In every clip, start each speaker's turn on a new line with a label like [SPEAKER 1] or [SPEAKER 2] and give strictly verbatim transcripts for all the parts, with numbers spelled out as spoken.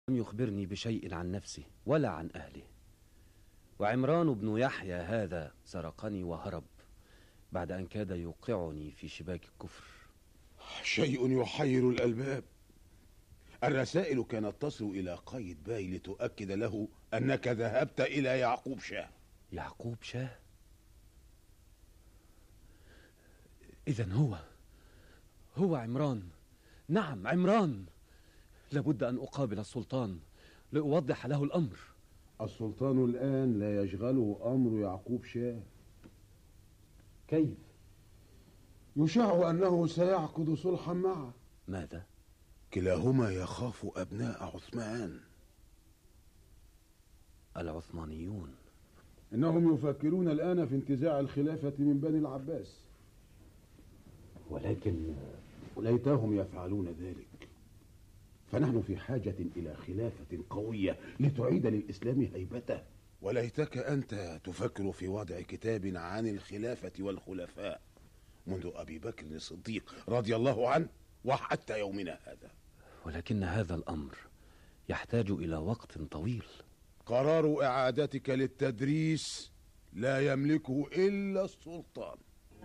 [SPEAKER 1] لم يخبرني بشيء عن نفسه ولا عن أهله، وعمران بن يحيى هذا سرقني وهرب بعد أن كاد يوقعني في شباك الكفر.
[SPEAKER 2] شيء يحير الألباب. الرسائل كانت تصل إلى قايد باي لتؤكد له أنك ذهبت إلى يعقوب شاه.
[SPEAKER 1] يعقوب شاه؟ إذن هو هو عمران. نعم عمران. لابد أن أقابل السلطان لأوضح له الأمر.
[SPEAKER 2] السلطان الآن لا يشغله أمر يعقوب شاه.
[SPEAKER 1] كيف؟
[SPEAKER 2] يشاع أنه سيعقد صلحا معه.
[SPEAKER 1] ماذا؟
[SPEAKER 2] كلاهما يخاف أبناء عثمان.
[SPEAKER 1] العثمانيون
[SPEAKER 2] إنهم يفكرون الآن في انتزاع الخلافة من بني العباس، ولكن ليتهم يفعلون ذلك، فنحن في حاجة إلى خلافة قوية لتعيد للإسلام هيبته. وليتك أنت تفكر في وضع كتاب عن الخلافة والخلفاء منذ أبي بكر الصديق رضي الله عنه وحتى يومنا هذا.
[SPEAKER 1] ولكن هذا الأمر يحتاج إلى وقت طويل.
[SPEAKER 2] قرار إعادتك للتدريس لا يملكه إلا السلطان.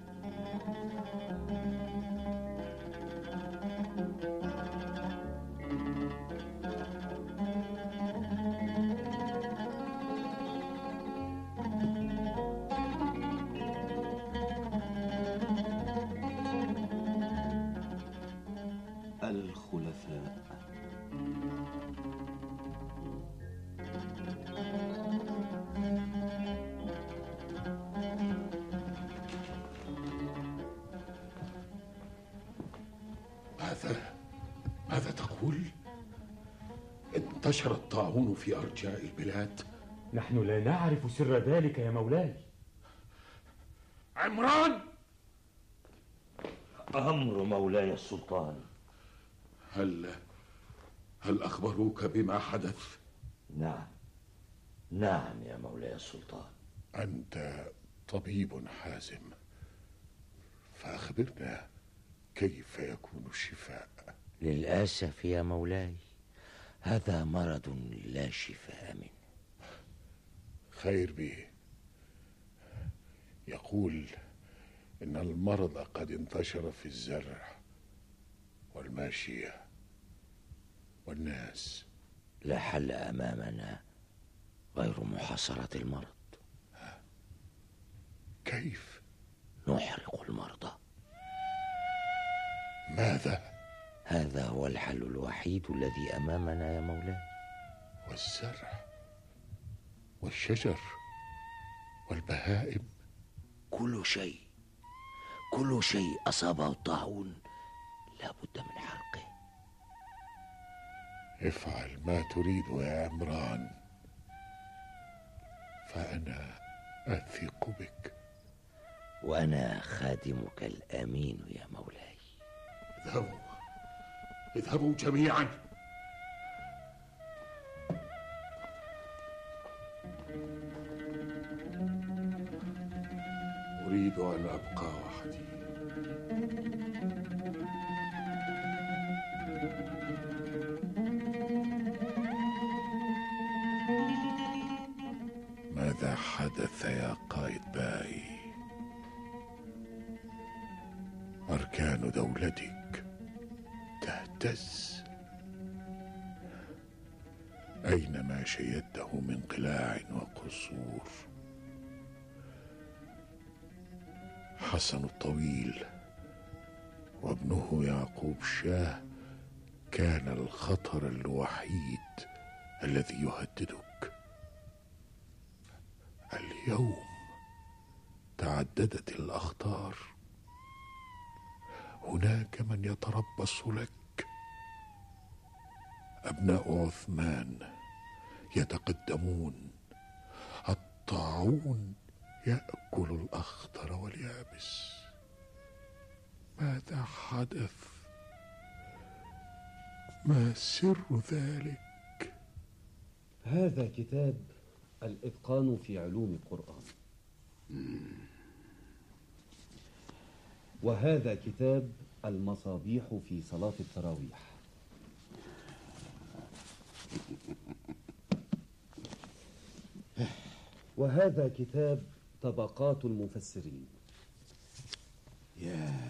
[SPEAKER 3] الخلفاء.
[SPEAKER 4] ماذا ماذا تقول؟ انتشر الطاعون في أرجاء البلاد.
[SPEAKER 5] نحن لا نعرف سر ذلك يا مولاي.
[SPEAKER 4] عمران!
[SPEAKER 3] أمر مولاي السلطان.
[SPEAKER 4] هل هل أخبروك بما حدث؟
[SPEAKER 3] نعم نعم يا مولاي السلطان.
[SPEAKER 4] أنت طبيب حازم، فأخبرنا كيف يكون الشفاء؟
[SPEAKER 3] للأسف يا مولاي هذا مرض لا شفاء منه.
[SPEAKER 4] خير به. يقول إن المرض قد انتشر في الزرع والماشية والناس.
[SPEAKER 3] لا حل أمامنا غير محاصرة المرض.
[SPEAKER 4] كيف؟
[SPEAKER 3] نحرق المرضى.
[SPEAKER 4] ماذا؟
[SPEAKER 3] هذا هو الحل الوحيد الذي أمامنا يا مولاي.
[SPEAKER 4] والزرع والشجر والبهائم،
[SPEAKER 3] كل شيء كل شيء أصابه الطاعون لا بد من حرقه.
[SPEAKER 4] افعل ما تريد يا عمران، فأنا أثق بك.
[SPEAKER 3] وأنا خادمك الأمين يا مولاي.
[SPEAKER 4] اذهبوا اذهبوا جميعا. أريد أن أبقى وحدي. ماذا حدث يا قائد باي؟ أركان دولتك تهتز، أينما شيدته من قلاع وقصور. حسن الطويل وابنه يعقوب شاه كان الخطر الوحيد الذي يهددك. اليوم تعددت الأخطار. هناك من يتربص لك. أبناء عثمان يتقدمون. الطاعون يأكل الأخضر واليابس. ماذا حدث؟ ما سر ذلك؟
[SPEAKER 1] هذا كتاب الإتقان في علوم القرآن، وهذا كتاب المصابيح في صلاة التراويح. وهذا كتاب طبقات المفسرين.
[SPEAKER 2] يا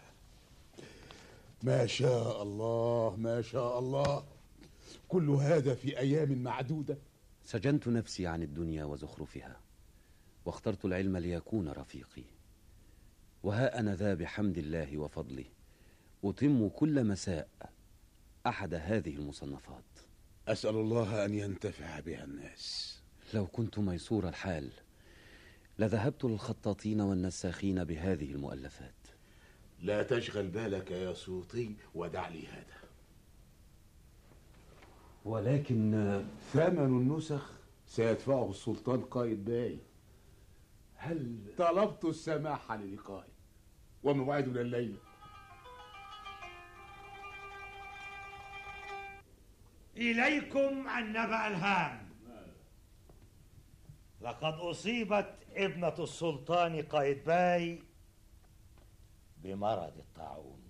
[SPEAKER 2] ما شاء الله ما شاء الله، كل هذا في أيام معدودة.
[SPEAKER 1] سجنت نفسي عن الدنيا وزخرفها، واخترت العلم ليكون رفيقي، وها أنا ذا بحمد الله وفضله أتم كل مساء أحد هذه المصنفات.
[SPEAKER 2] أسأل الله أن ينتفع بها الناس.
[SPEAKER 1] لو كنت ميسور الحال لذهبت للخطاطين والنساخين بهذه المؤلفات.
[SPEAKER 2] لا تشغل بالك يا سيوطي، ودع لي هذا.
[SPEAKER 1] ولكن
[SPEAKER 2] ثمن النسخ سيدفعه السلطان قايتباي.
[SPEAKER 1] هل
[SPEAKER 2] طلبت السماح للقائي وموعدنا الليلة.
[SPEAKER 6] إليكم النبأ الهام. لقد أصيبت ابنة السلطان قايتباي بمرض الطاعون.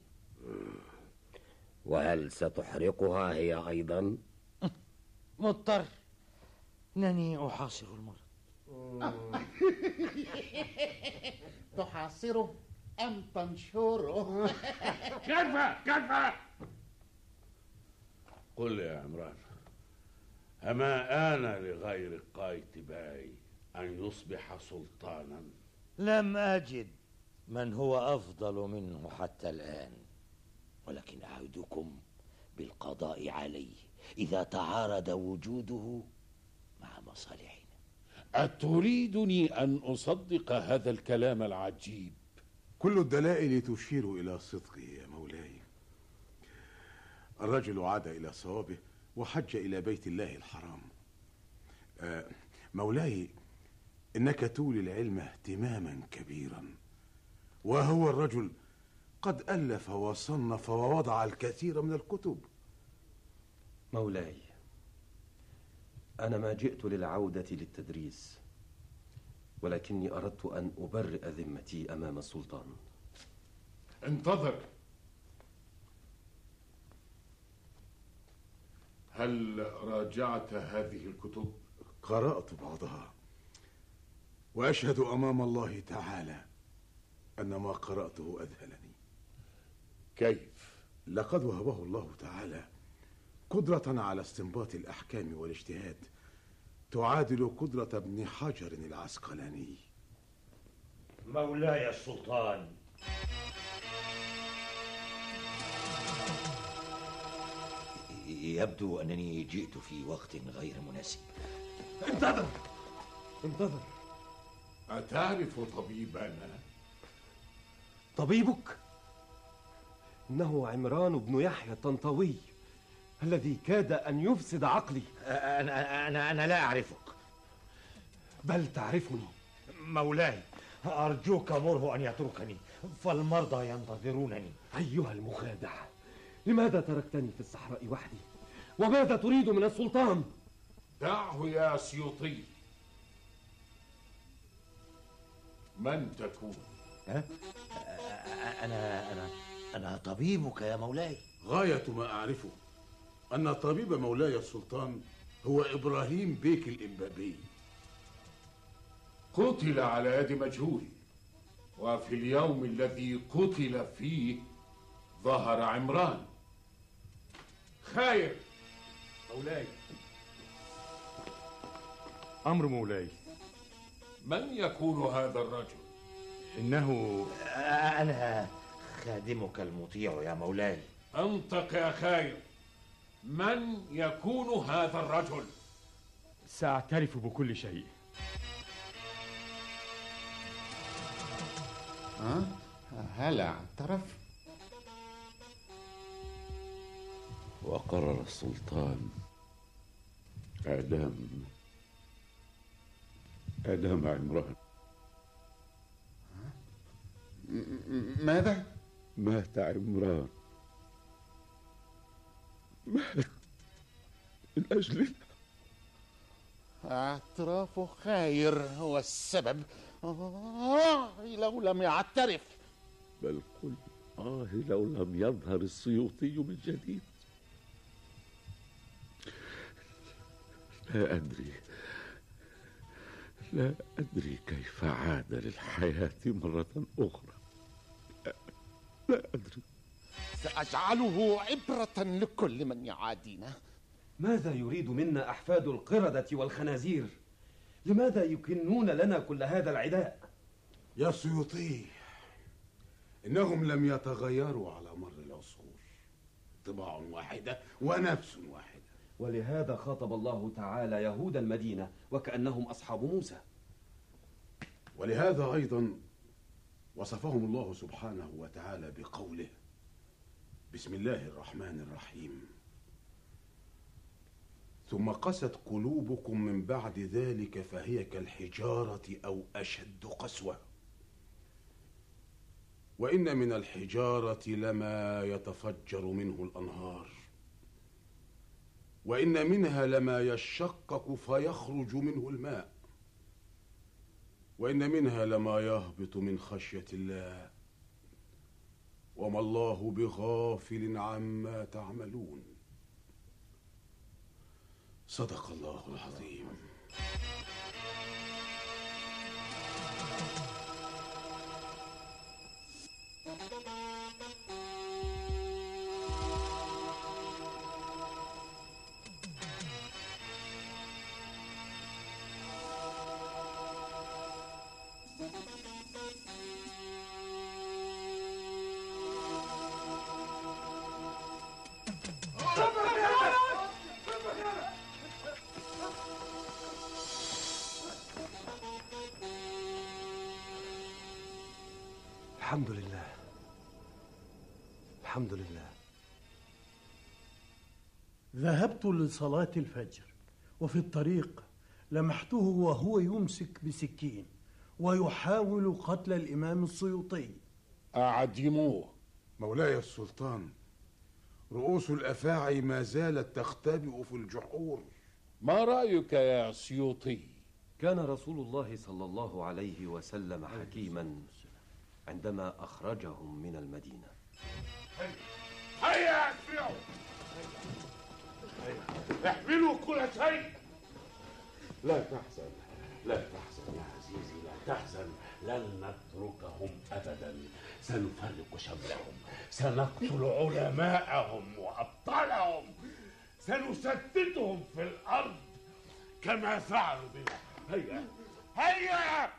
[SPEAKER 3] وهل ستحرقها هي أيضا؟
[SPEAKER 6] مضطر، إنني أحاصر المرض.
[SPEAKER 7] تحاصره أم تنشره؟
[SPEAKER 2] كفى كفى. قل يا عمران، أما آن لغير قايتباي أن يصبح سلطانا؟
[SPEAKER 6] لم أجد من هو أفضل منه حتى الآن،
[SPEAKER 3] ولكن أعدكم بالقضاء عليه إذا تعارض وجوده مع مصالحنا.
[SPEAKER 4] أتريدني أن أصدق هذا الكلام العجيب؟
[SPEAKER 2] كل الدلائل تشير إلى صدقه يا مولاي. الرجل عاد إلى صوابه وحج إلى بيت الله الحرام. آه مولاي، إنك تولي العلم اهتماما كبيرا، وهو الرجل قد ألف وصنف ووضع الكثير من الكتب.
[SPEAKER 8] مولاي، أنا ما جئت للعودة للتدريس، ولكني أردت أن أبرئ ذمتي أمام السلطان.
[SPEAKER 4] انتظر، هل راجعت هذه الكتب؟
[SPEAKER 2] قرأت بعضها، وأشهد أمام الله تعالى أن ما قرأته أذهلني.
[SPEAKER 4] كيف؟
[SPEAKER 2] لقد وهبه الله تعالى قدرة على استنباط الأحكام والاجتهاد تعادل قدرة ابن حجر العسقلاني.
[SPEAKER 6] مولاي السلطان،
[SPEAKER 3] يبدو أنني جئت في وقت غير مناسب.
[SPEAKER 8] انتظر انتظر.
[SPEAKER 4] أتعرف طبيبنا؟
[SPEAKER 8] طبيبك؟ إنه عمران بن يحيى الطنطاوي الذي كاد أن يفسد عقلي.
[SPEAKER 6] أنا أنا أنا لا أعرفك.
[SPEAKER 8] بل تعرفني.
[SPEAKER 6] مولاي، أرجوك مره أن يتركني، فالمرضى ينتظرونني.
[SPEAKER 8] أيها المخادع، لماذا تركتني في الصحراء وحدي؟ وماذا تريد من السلطان؟
[SPEAKER 4] دعه يا سيوطي. من تكون؟
[SPEAKER 6] ها؟ أنا أنا أنا طبيبك يا مولاي.
[SPEAKER 2] غاية ما أعرفه أن طبيب مولاي السلطان هو إبراهيم بيك الإمبابي.
[SPEAKER 4] قتل على يد مجهول، وفي اليوم الذي قتل فيه ظهر عمران. خير
[SPEAKER 5] مولاي. أمر مولاي.
[SPEAKER 4] من يكون هذا الرجل؟
[SPEAKER 5] إنه
[SPEAKER 6] أنا خادمك المطيع يا مولاي.
[SPEAKER 4] انطق يا خير، من يكون هذا الرجل؟
[SPEAKER 5] سأعترف بكل شيء.
[SPEAKER 7] أه؟ هل اعترف؟
[SPEAKER 9] وقرر السلطان إعدام إعدام عمران.
[SPEAKER 7] ماذا؟
[SPEAKER 9] مات عمران، مات من أجلنا.
[SPEAKER 7] اعتراف خير هو السبب. آه لو لم يعترف.
[SPEAKER 9] بل قل آه لو لم يظهر السيوطي من جديد. لا أدري لا أدري كيف عاد للحياة مرة أخرى. لا, لا أدري.
[SPEAKER 7] سأجعله عبرة لكل من يعادينا.
[SPEAKER 8] ماذا يريد منا أحفاد القردة والخنازير؟ لماذا يكنون لنا كل هذا العداء؟
[SPEAKER 2] يا سيوطي، إنهم لم يتغيروا على مر العصور، طباع واحدة ونفس واحدة.
[SPEAKER 8] ولهذا خاطب الله تعالى يهود المدينة وكأنهم أصحاب موسى.
[SPEAKER 2] ولهذا أيضا وصفهم الله سبحانه وتعالى بقوله: بسم الله الرحمن الرحيم: ثم قست قلوبكم من بعد ذلك فهي كالحجارة أو أشد قسوة، وإن من الحجارة لما يتفجر منه الأنهار، وإن منها لما يشقق فيخرج منه الماء، وإن منها لما يهبط من خشية الله، وما الله بغافل عما تعملون. صدق الله العظيم.
[SPEAKER 8] الحمد لله، الحمد لله.
[SPEAKER 10] ذهبت لصلاة الفجر، وفي الطريق لمحته وهو يمسك بسكين ويحاول قتل الإمام السيوطي.
[SPEAKER 7] أعدموه.
[SPEAKER 2] مولاي السلطان، رؤوس الأفاعي ما زالت تختبئ في الجحور.
[SPEAKER 4] ما رأيك يا سيوطي؟
[SPEAKER 8] كان رسول الله صلى الله عليه وسلم حكيما عندما أخرجهم من المدينة.
[SPEAKER 4] هيا اسمعوا، احملوا كل شيء.
[SPEAKER 9] لا تحزن، لا تحزن يا عزيزي، لا تحزن. لن نتركهم أبدا، سنفرق شملهم، سنقتل علماءهم وأبطالهم، سنشتتهم في الأرض كما فعلوا بنا. هيا
[SPEAKER 4] هيا